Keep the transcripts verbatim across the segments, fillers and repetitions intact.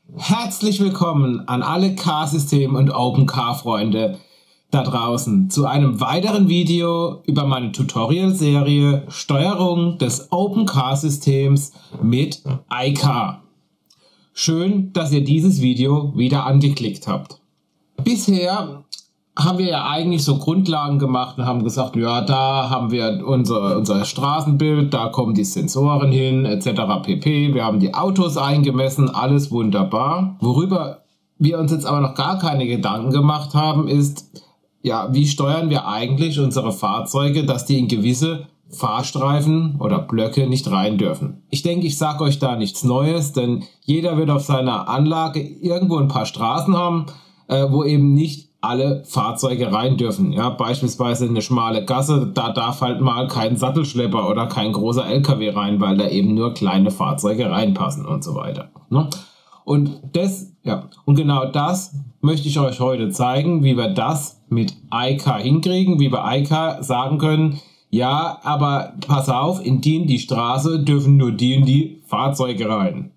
Herzlich willkommen an alle Car-System- und Open-Car-Freunde da draußen zu einem weiteren Video über meine Tutorial-Serie Steuerung des Open-Car-Systems mit iCar. Schön, dass ihr dieses Video wieder angeklickt habt. Bisher haben wir ja eigentlich so Grundlagen gemacht und haben gesagt, ja, da haben wir unser, unser Straßenbild, da kommen die Sensoren hin, et cetera pp. Wir haben die Autos eingemessen, alles wunderbar. Worüber wir uns jetzt aber noch gar keine Gedanken gemacht haben, ist, ja, wie steuern wir eigentlich unsere Fahrzeuge, dass die in gewisse Fahrstreifen oder Blöcke nicht rein dürfen. Ich denke, ich sage euch da nichts Neues, denn jeder wird auf seiner Anlage irgendwo ein paar Straßen haben, äh, wo eben nicht alle Fahrzeuge rein dürfen. Ja, beispielsweise eine schmale Gasse, da darf halt mal kein Sattelschlepper oder kein großer L K W rein, weil da eben nur kleine Fahrzeuge reinpassen und so weiter. Ne? Und das, ja, und genau das möchte ich euch heute zeigen, wie wir das mit iCar hinkriegen, wie wir iCar sagen können, ja, aber pass auf, in die und die Straße dürfen nur die und die Fahrzeuge rein.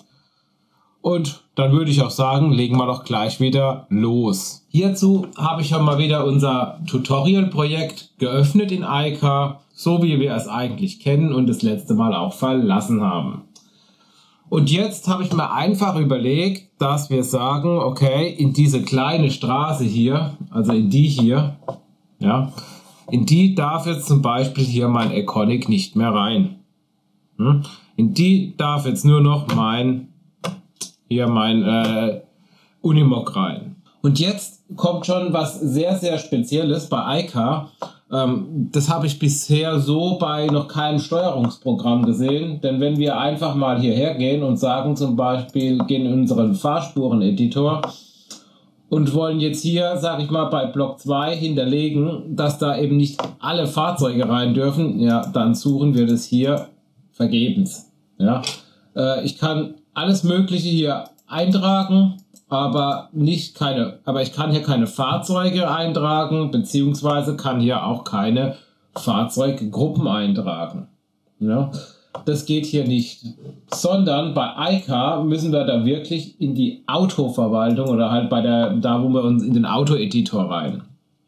Und dann würde ich auch sagen, legen wir doch gleich wieder los. Hierzu habe ich ja mal wieder unser Tutorial-Projekt geöffnet in iCar, so wie wir es eigentlich kennen und das letzte Mal auch verlassen haben. Und jetzt habe ich mir einfach überlegt, dass wir sagen, okay, in diese kleine Straße hier, also in die hier, ja, in die darf jetzt zum Beispiel hier mein Iconic nicht mehr rein. Hm? In die darf jetzt nur noch mein hier mein äh, Unimog rein. Und jetzt kommt schon was sehr, sehr Spezielles bei iCar. Ähm, das habe ich bisher so bei noch keinem Steuerungsprogramm gesehen. Denn wenn wir einfach mal hierher gehen und sagen zum Beispiel, gehen in unseren Fahrspureneditor und wollen jetzt hier, sage ich mal, bei Block zwei hinterlegen, dass da eben nicht alle Fahrzeuge rein dürfen, ja, dann suchen wir das hier vergebens. Ja, äh, ich kann alles Mögliche hier eintragen, aber nicht keine, aber ich kann hier keine Fahrzeuge eintragen, beziehungsweise kann hier auch keine Fahrzeuggruppen eintragen. Ja, das geht hier nicht. Sondern bei iCar müssen wir da wirklich in die Autoverwaltung oder halt bei der, da wo wir uns in den Auto-Editor rein.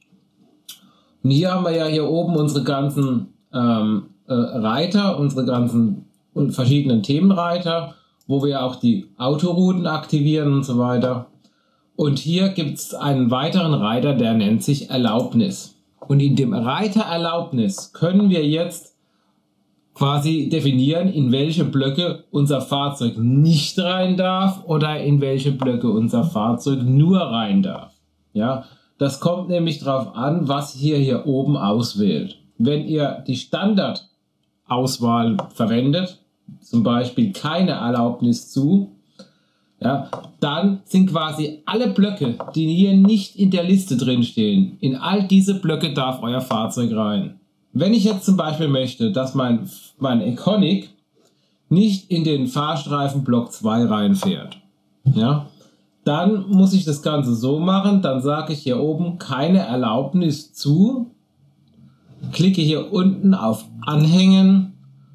Und hier haben wir ja hier oben unsere ganzen ähm, äh, Reiter, unsere ganzen verschiedenen Themenreiter, wo wir auch die Autorouten aktivieren und so weiter. Und hier gibt es einen weiteren Reiter, der nennt sich Erlaubnis. Und in dem Reiter Erlaubnis können wir jetzt quasi definieren, in welche Blöcke unser Fahrzeug nicht rein darf oder in welche Blöcke unser Fahrzeug nur rein darf. Ja, das kommt nämlich darauf an, was ihr hier oben auswählt. Wenn ihr die Standardauswahl verwendet, zum Beispiel keine Erlaubnis zu, ja, dann sind quasi alle Blöcke, die hier nicht in der Liste drin stehen, in all diese Blöcke darf euer Fahrzeug rein. Wenn ich jetzt zum Beispiel möchte, dass mein, mein Iconic nicht in den Fahrstreifen Block zwei reinfährt, ja, dann muss ich das Ganze so machen, dann sage ich hier oben keine Erlaubnis zu, klicke hier unten auf Anhängen.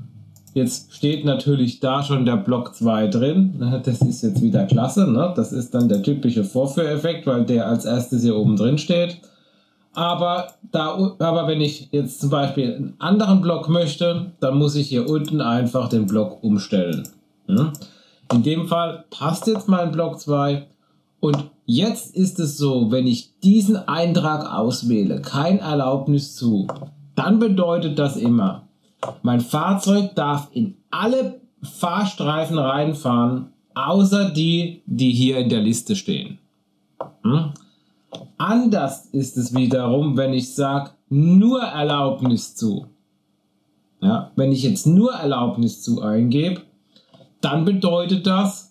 Jetzt steht natürlich da schon der Block zwei drin. Das ist jetzt wieder klasse. Ne? Das ist dann der typische Vorführeffekt, weil der als erstes hier oben drin steht. Aber, da, aber wenn ich jetzt zum Beispiel einen anderen Block möchte, dann muss ich hier unten einfach den Block umstellen. In dem Fall passt jetzt mein Block zwei. Und jetzt ist es so, wenn ich diesen Eintrag auswähle, kein Erlaubnis zu, dann bedeutet das immer, mein Fahrzeug darf in alle Fahrstreifen reinfahren, außer die, die hier in der Liste stehen. Hm? Anders ist es wiederum, wenn ich sage, nur Erlaubnis zu. Ja, wenn ich jetzt nur Erlaubnis zu eingebe, dann bedeutet das,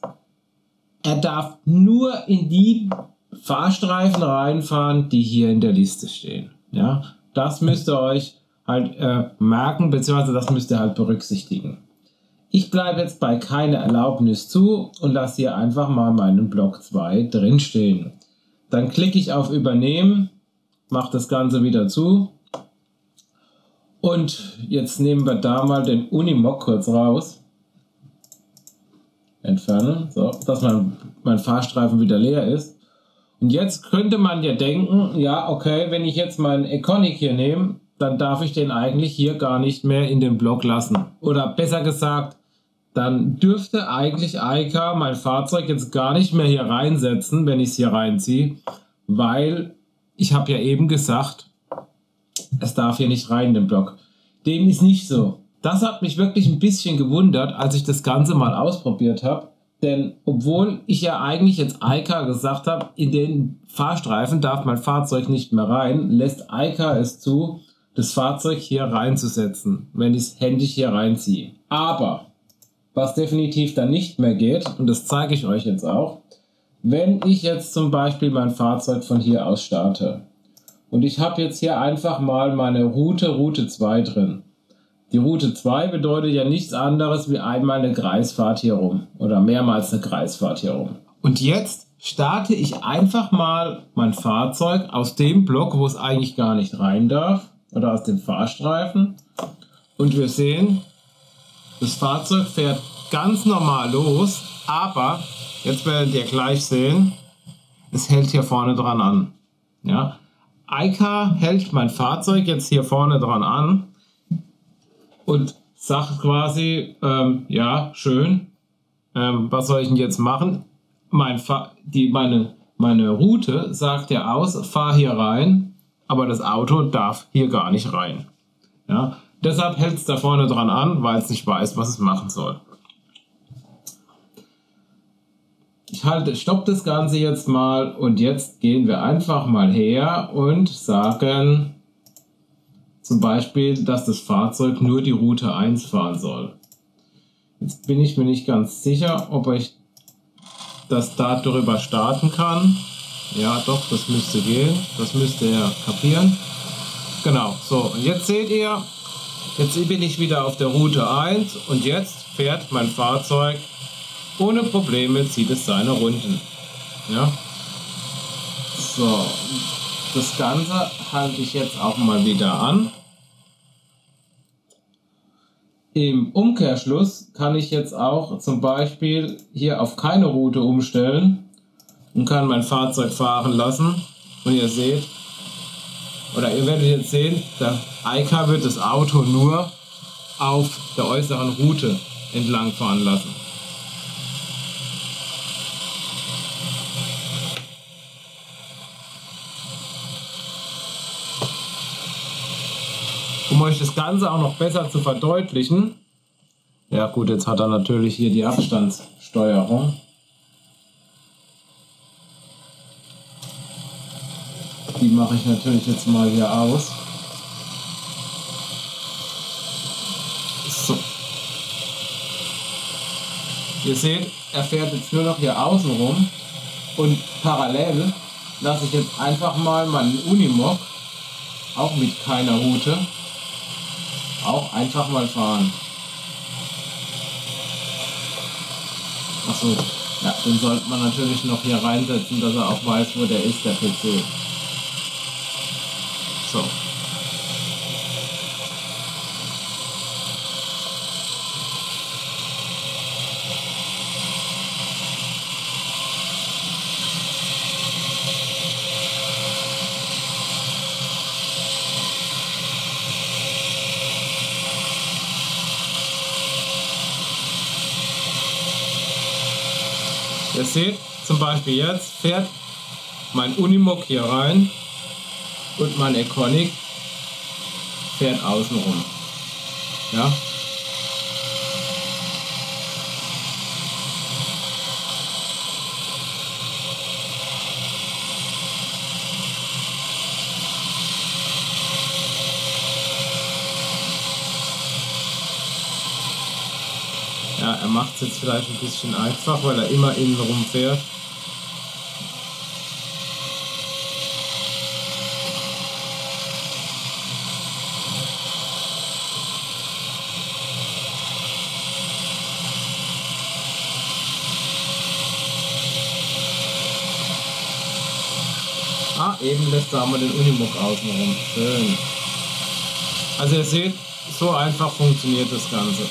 er darf nur in die Fahrstreifen reinfahren, die hier in der Liste stehen. Ja, das müsst ihr euch halt äh, merken, beziehungsweise das müsst ihr halt berücksichtigen. Ich bleibe jetzt bei keine Erlaubnis zu und lasse hier einfach mal meinen Block zwei drin stehen. Dann klicke ich auf Übernehmen, mache das Ganze wieder zu und jetzt nehmen wir da mal den Unimog kurz raus. Entfernen, so, dass mein mein Fahrstreifen wieder leer ist. Und jetzt könnte man ja denken, ja okay, wenn ich jetzt meinen Econic hier nehme, dann darf ich den eigentlich hier gar nicht mehr in den Block lassen. Oder besser gesagt, dann dürfte eigentlich Aika mein Fahrzeug jetzt gar nicht mehr hier reinsetzen, wenn ich es hier reinziehe, weil ich habe ja eben gesagt, es darf hier nicht rein in den Block. Dem ist nicht so. Das hat mich wirklich ein bisschen gewundert, als ich das Ganze mal ausprobiert habe. Denn obwohl ich ja eigentlich jetzt Aika gesagt habe, in den Fahrstreifen darf mein Fahrzeug nicht mehr rein, lässt Aika es zu, das Fahrzeug hier reinzusetzen, wenn ich es händisch hier reinziehe. Aber was definitiv dann nicht mehr geht, und das zeige ich euch jetzt auch, wenn ich jetzt zum Beispiel mein Fahrzeug von hier aus starte und ich habe jetzt hier einfach mal meine Route, Route zwei drin. Die Route zwei bedeutet ja nichts anderes wie einmal eine Kreisfahrt hier rum oder mehrmals eine Kreisfahrt hier rum. Und jetzt starte ich einfach mal mein Fahrzeug aus dem Block, wo es eigentlich gar nicht rein darf, oder aus dem Fahrstreifen, und wir sehen, das Fahrzeug fährt ganz normal los, aber jetzt werdet ihr gleich sehen, es hält hier vorne dran an. Ja? Aika hält mein Fahrzeug jetzt hier vorne dran an und sagt quasi, ähm, ja, schön, ähm, was soll ich denn jetzt machen? Mein Fa die, meine, meine Route sagt ja aus, fahr hier rein, aber das Auto darf hier gar nicht rein. Ja? Deshalb hält es da vorne dran an, weil es nicht weiß, was es machen soll. Ich halte, stopp das Ganze jetzt mal und jetzt gehen wir einfach mal her und sagen zum Beispiel, dass das Fahrzeug nur die Route eins fahren soll. Jetzt bin ich mir nicht ganz sicher, ob ich das da drüber starten kann. Ja, doch, das müsste gehen. Das müsste er kapieren. Genau, so, und jetzt seht ihr, jetzt bin ich wieder auf der Route eins und jetzt fährt mein Fahrzeug ohne Probleme, zieht es seine Runden. Ja. So, das Ganze halte ich jetzt auch mal wieder an. Im Umkehrschluss kann ich jetzt auch zum Beispiel hier auf keine Route umstellen und kann mein Fahrzeug fahren lassen. Und ihr seht, oder ihr werdet jetzt sehen, der Aika wird das Auto nur auf der äußeren Route entlang fahren lassen. Um euch das Ganze auch noch besser zu verdeutlichen, ja gut, jetzt hat er natürlich hier die Abstandssteuerung. Die mache ich natürlich jetzt mal hier aus. So. Ihr seht, er fährt jetzt nur noch hier außen rum und parallel lasse ich jetzt einfach mal meinen Unimog, auch mit keiner Route, auch einfach mal fahren. Achso, ja, den sollte man natürlich noch hier reinsetzen, dass er auch weiß, wo der ist, der P C. So. Ihr seht zum Beispiel jetzt, fährt mein Unimog hier rein und mein Econic fährt außen rum. Ja? Ja, er macht es jetzt vielleicht ein bisschen einfach, weil er immer innen rum fährt. Ah, eben lässt er einmal den Unimog außen rum. Schön. Also ihr seht, so einfach funktioniert das Ganze.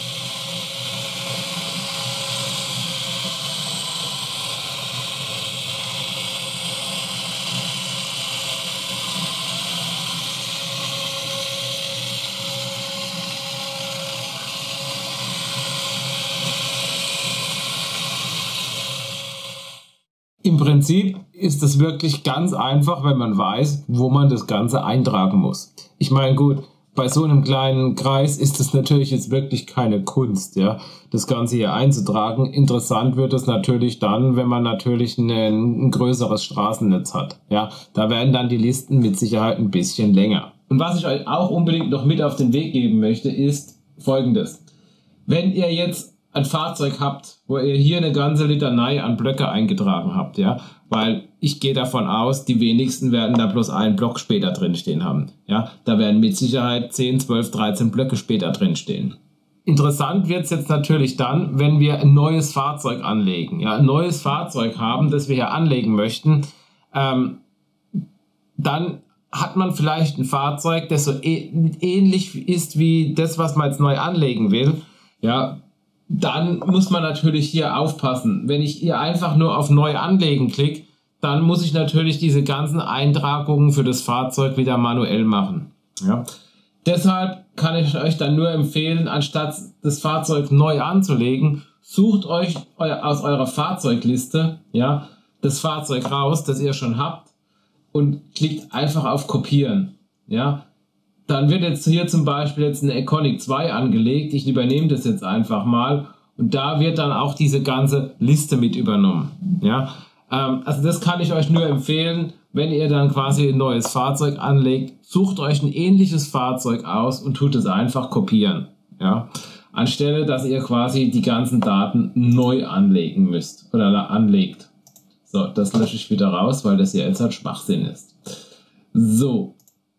Im Prinzip ist es wirklich ganz einfach, wenn man weiß, wo man das Ganze eintragen muss. Ich meine, gut, bei so einem kleinen Kreis ist es natürlich jetzt wirklich keine Kunst, ja, das Ganze hier einzutragen. Interessant wird es natürlich dann, wenn man natürlich ein, ein größeres Straßennetz hat. Ja, da werden dann die Listen mit Sicherheit ein bisschen länger. Und was ich euch auch unbedingt noch mit auf den Weg geben möchte, ist Folgendes. Wenn ihr jetzt ein Fahrzeug habt, wo ihr hier eine ganze Litanei an Blöcke eingetragen habt, ja, weil ich gehe davon aus, die wenigsten werden da bloß einen Block später drin stehen haben, ja, da werden mit Sicherheit zehn, zwölf, dreizehn Blöcke später drin stehen. Interessant wird es jetzt natürlich dann, wenn wir ein neues Fahrzeug anlegen, ja, ein neues Fahrzeug haben, das wir hier anlegen möchten, ähm, dann hat man vielleicht ein Fahrzeug, das so ähnlich ist wie das, was man jetzt neu anlegen will, ja, dann muss man natürlich hier aufpassen. Wenn ich hier einfach nur auf Neu anlegen klicke, dann muss ich natürlich diese ganzen Eintragungen für das Fahrzeug wieder manuell machen. Ja. Deshalb kann ich euch dann nur empfehlen, anstatt das Fahrzeug neu anzulegen, sucht euch aus eurer Fahrzeugliste, ja, das Fahrzeug raus, das ihr schon habt, und klickt einfach auf Kopieren. Ja. Dann wird jetzt hier zum Beispiel jetzt eine Econiq zwei angelegt. Ich übernehme das jetzt einfach mal. Und da wird dann auch diese ganze Liste mit übernommen. Ja, ähm, also das kann ich euch nur empfehlen, wenn ihr dann quasi ein neues Fahrzeug anlegt. Sucht euch ein ähnliches Fahrzeug aus und tut es einfach kopieren. Ja, anstelle, dass ihr quasi die ganzen Daten neu anlegen müsst oder anlegt. So, das lösche ich wieder raus, weil das ja jetzt halt Schwachsinn ist. So.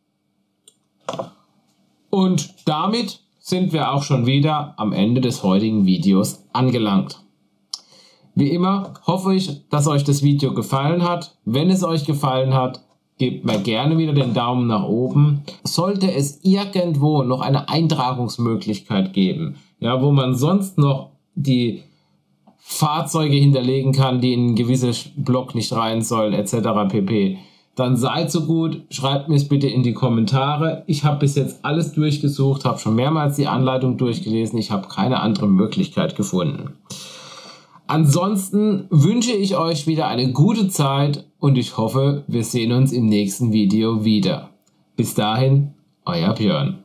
Und damit sind wir auch schon wieder am Ende des heutigen Videos angelangt. Wie immer hoffe ich, dass euch das Video gefallen hat. Wenn es euch gefallen hat, gebt mir gerne wieder den Daumen nach oben. Sollte es irgendwo noch eine Eintragungsmöglichkeit geben, ja, wo man sonst noch die Fahrzeuge hinterlegen kann, die in ein gewisses Block nicht rein sollen, et cetera pp., dann seid so gut, schreibt mir es bitte in die Kommentare. Ich habe bis jetzt alles durchgesucht, habe schon mehrmals die Anleitung durchgelesen. Ich habe keine andere Möglichkeit gefunden. Ansonsten wünsche ich euch wieder eine gute Zeit und ich hoffe, wir sehen uns im nächsten Video wieder. Bis dahin, euer Björn.